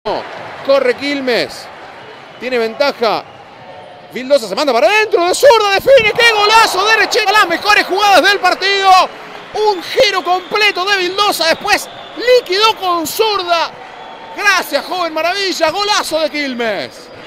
Corre Quilmes. Tiene ventaja. Vildosa se manda para adentro. De zurda define. ¡Qué golazo! Derechera. Las mejores jugadas del partido. Un giro completo de Vildosa. Después liquidó con zurda. Gracias, joven maravilla. Golazo de Quilmes.